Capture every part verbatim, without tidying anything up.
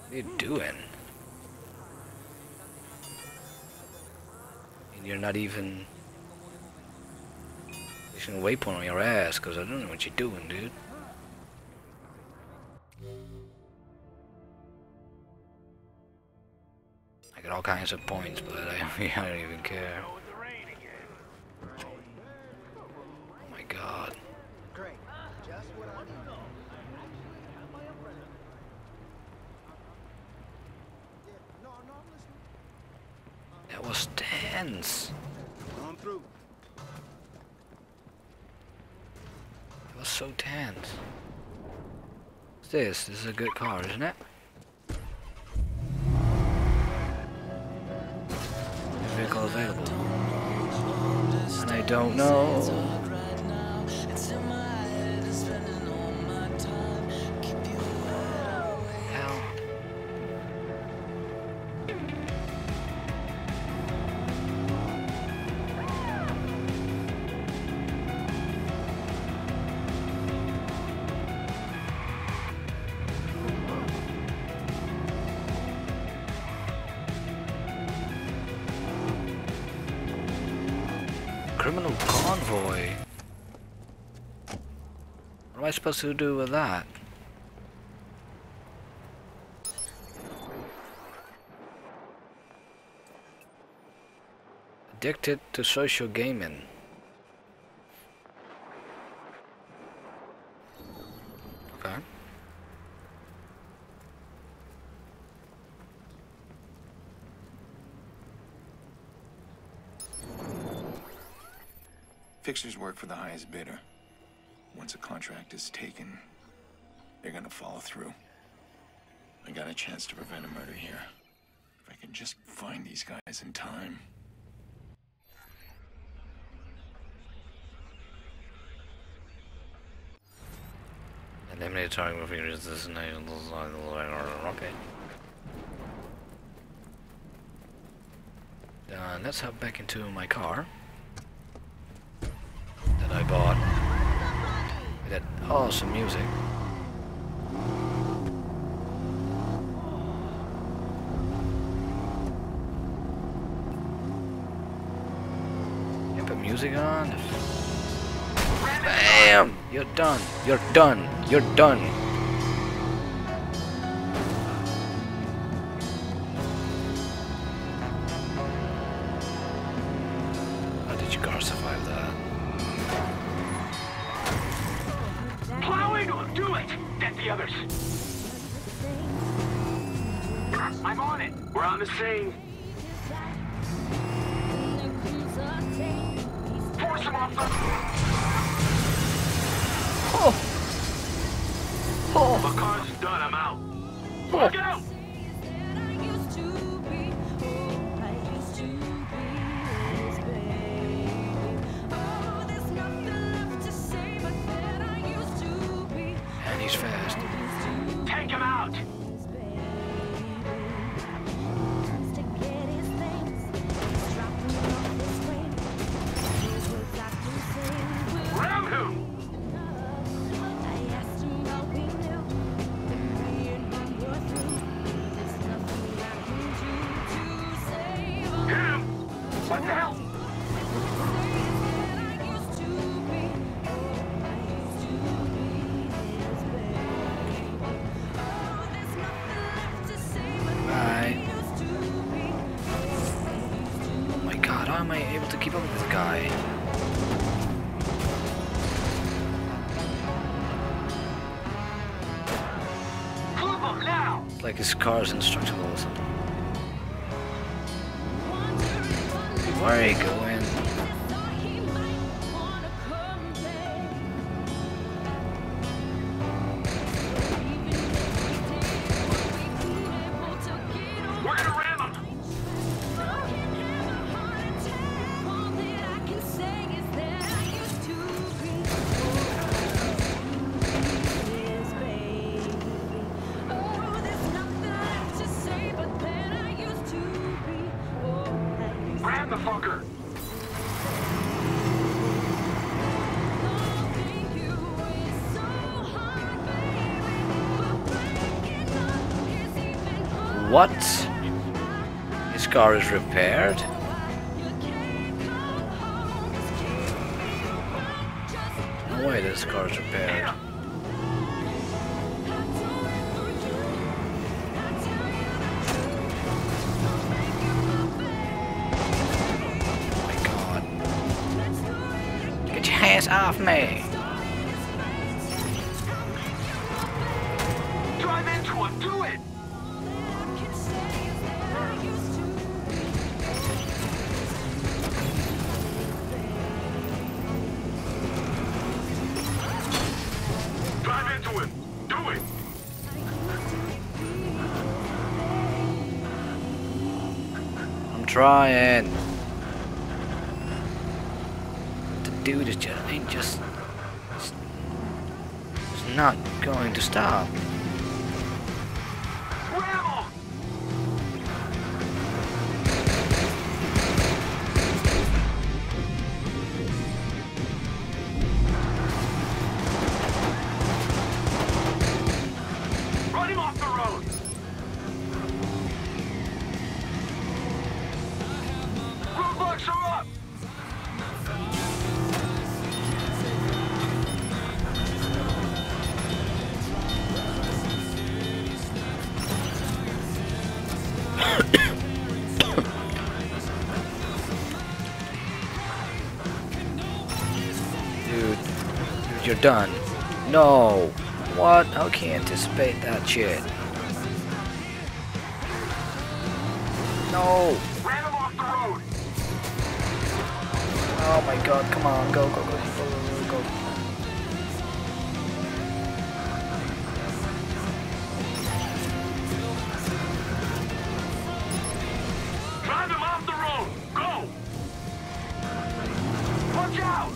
What are you doing? And you're not even placing a waypoint on your ass, because I don't know what you're doing, dude. I got all kinds of points, but I, I don't even care. Oh my god. That was tense. That was so tense. What's this? This is a good car, isn't it? Vehicle available. And I don't know. Hell. Criminal convoy. What am I supposed to do with that? Addicted to social gaming. Okay. Fixers work for the highest bidder. Once a contract is taken, they're gonna follow through. I got a chance to prevent a murder here. If I can just find these guys in time. Eliminate target with your destination. Okay. Done. Let's hop back into my car that I bought with that awesome music. You put music on. Bam! You're done. You're done. You're done. How did your car survive that? Plowing or do it! Get the others. I'm on it. We're on the scene. Force him off the... Oh! Oh! The car's done. I'm out. Look out! And he's fast. Take him out! Ram him! What the hell? Bye. Oh my god, how am I able to keep up with this guy? Flip him now! It's like his car's indestructible or something. Where are you going? We're gonna ram him! Ram the fucker! What? His car is repaired? No way this car is repaired. Oh my god. Get your hands off me! Drive into him. Do it. Drive into him. Do it. I'm trying. The dude is just ain't just it's not going to stop. Ram him. Run him off the road. Roadblocks are up. Dude, dude, you're done. No. What? How can you anticipate that shit? No. Ram him off the road. Oh my god, come on, go, go, go, go, go, go. Drive him off the road. Go. Watch out.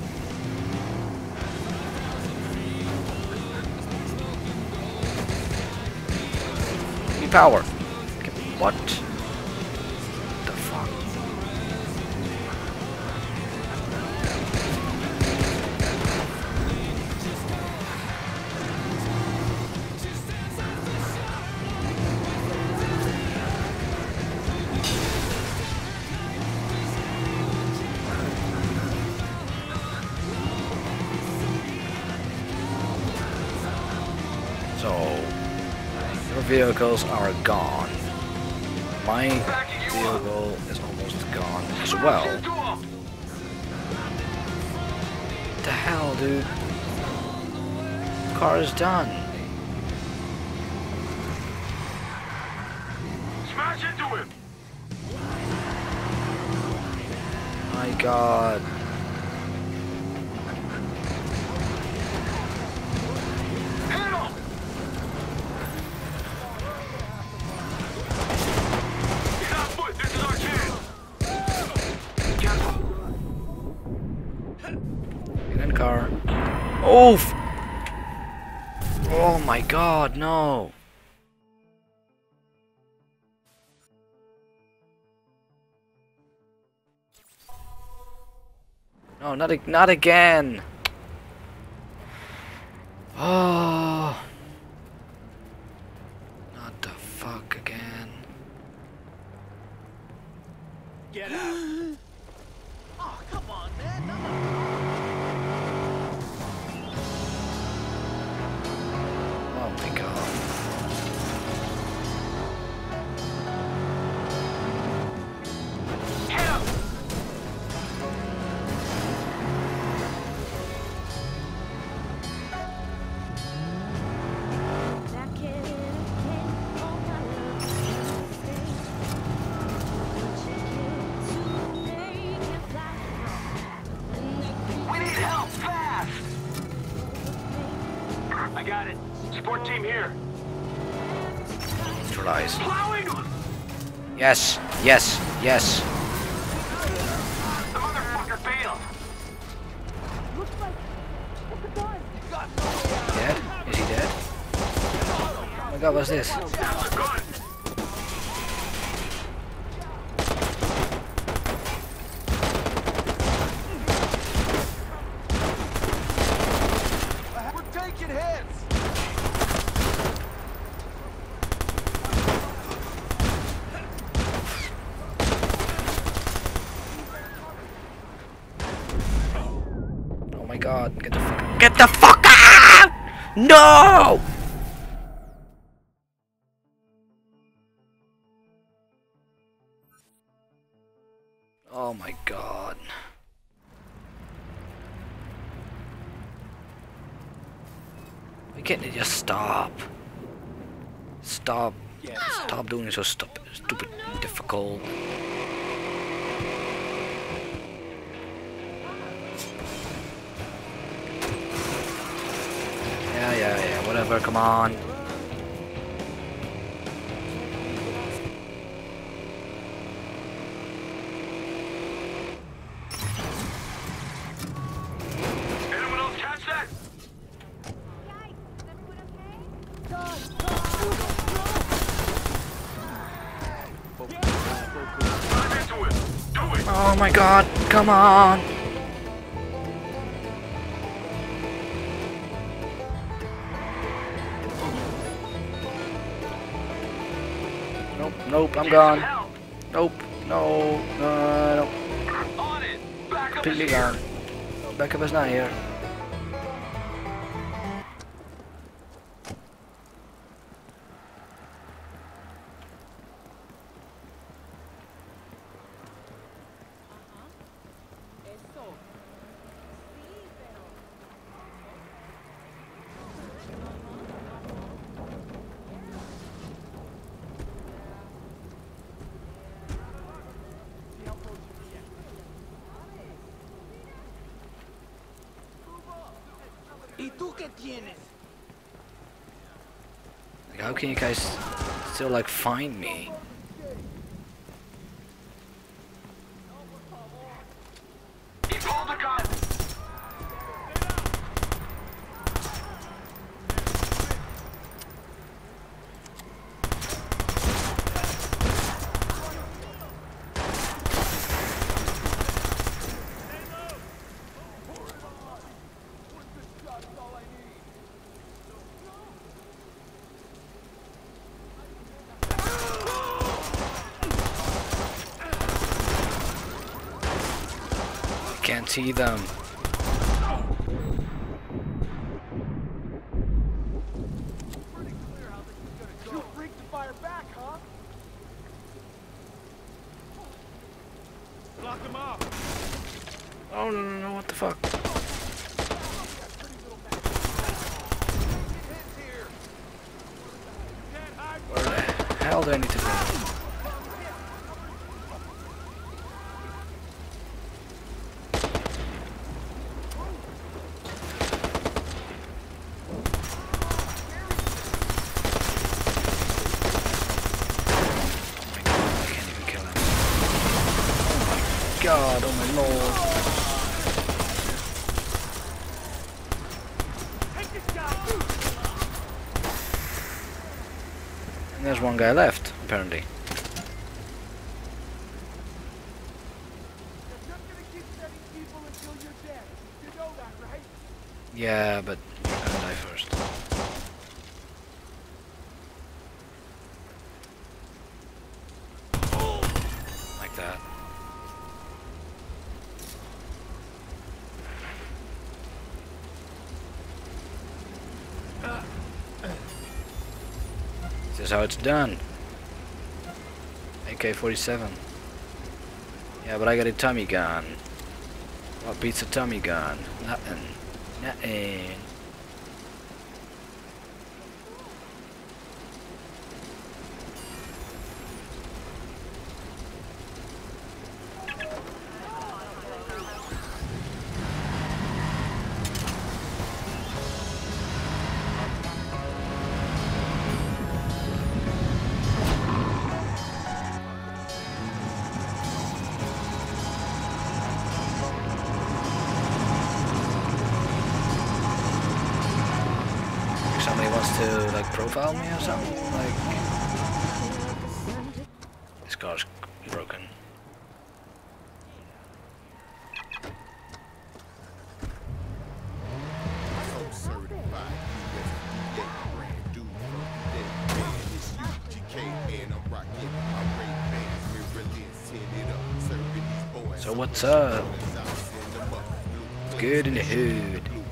Give me power. Give me what? The fuck? So, your vehicles are gone. My vehicle is almost gone as well. Smash into him. What the hell, dude? Car is done. Smash into him. My god. Hit him. Get on foot. This is our chance. Careful. Get in car. Oof! Oh my god, no! No, not ag- not again! Oh! Not the fuck again. Get out. Oh, come on, man. Oh my god. Hit him. We need help fast. I got it. Support team here. Neutralize. Plowing them. Yes, yes, yes. The motherfucker failed. Dead? Is he dead? Oh my god, what's this? Good. We're taking hits. god, get the fuck Get the fuck out! No! Oh my god. Why can't they just stop? Stop. Stop doing so stupid, stupid, difficult. Yeah, yeah, yeah, whatever, come on. Anyone else catch that? Dive into it. Do it. Oh my god, come on. Nope, nope, I'm gone. Nope, no, no, no. On it. Back up Completely is here. gone. Backup is not here. ¿Y tú qué tienes? Like, how can you guys still like find me? He pulled the gun. Can't see them. You freaked to fire back, huh? Lock him up. Oh no no no! What the fuck? Where the hell do I need to go? God, oh my lord. And there's one guy left, apparently. Yeah, but I'm gonna die first. Like that. This is how it's done. A K forty-seven. Yeah, but I got a Tommy gun. What beats a Tommy gun? Nothing. Nothing. Somebody wants to like profile me or something? Like this car's broken. So what's up? It's good in the hood.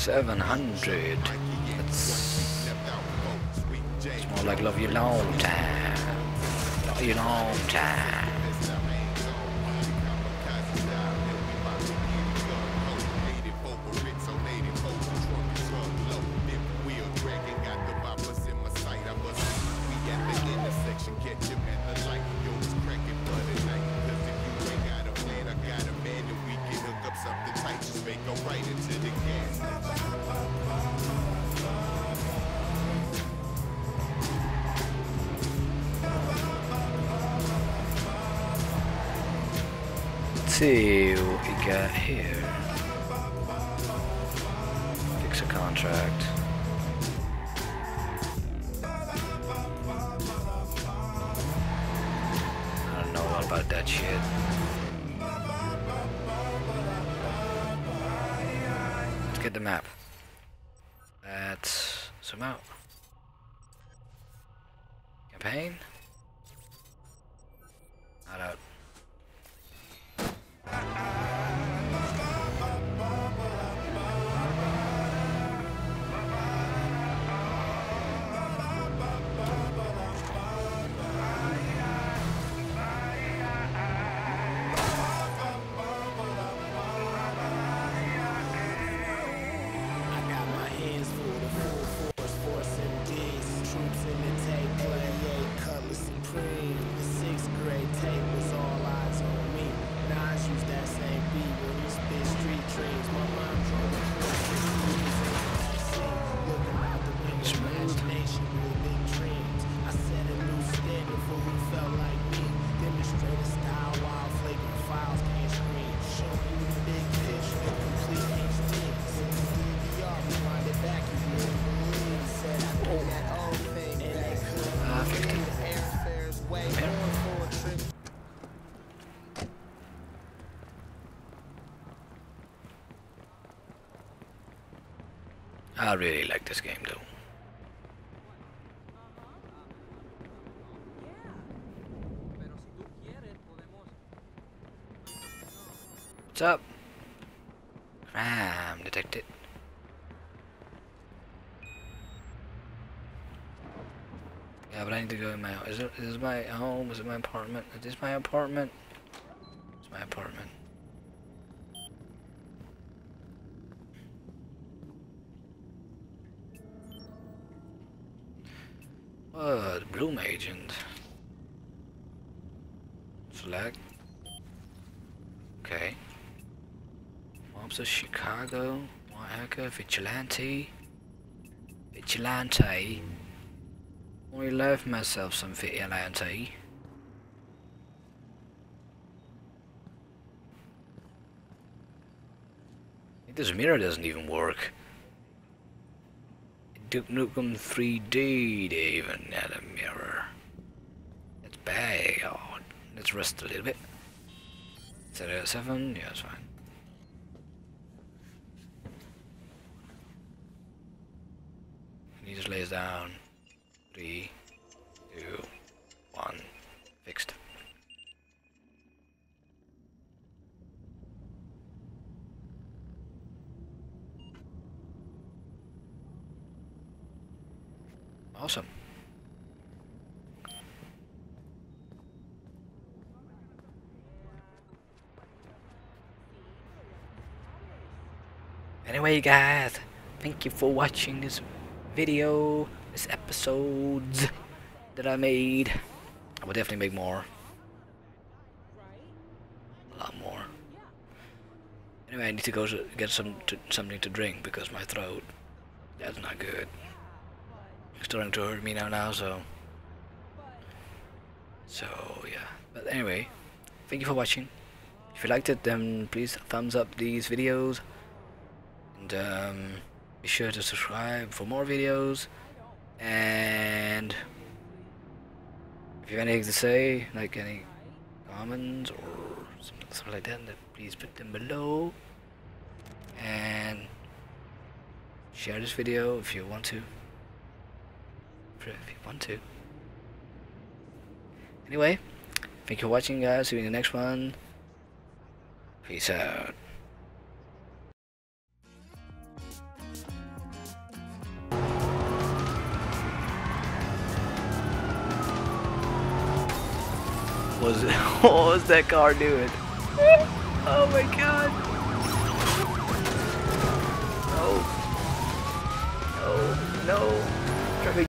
seven hundred. That's it's more like love you long time. Love you long time. Let's see what we got here. Fix a contract. I don't know all about that shit. Let's get the map. Let's zoom out. Campaign? Not out. I really like this game though. What's up? Crime detected. Yeah, but I need to go in my. Is it? Is this my home? Is it my apartment? Is this my apartment? It's my apartment. Oh, the Bloom agent. Select. Okay. Mobs of Chicago. White hacker. Vigilante. Vigilante. I love myself some vigilante. I think this mirror doesn't even work. Duke Nukem three D, they even had a mirror. It's bad. Oh, let's rest a little bit. Set it at seven? Yeah, it's fine. He just lays down. Three, two, one. Fixed. Awesome. Anyway guys, thank you for watching this video, this episodes that I made. I will definitely make more. A lot more. Anyway, I need to go to get some to, something to drink because my throat, that's not good. It's starting to hurt me now now, so so yeah. But anyway, thank you for watching. If you liked it, then please thumbs up these videos, and um, be sure to subscribe for more videos. And if you have anything to say, like any comments or something like that, then please put them below, and share this video if you want to. If you want to. Anyway, thank you for watching guys. See you in the next one. Peace out. was it? What was that car doing? Oh my god. No. No. No. Try to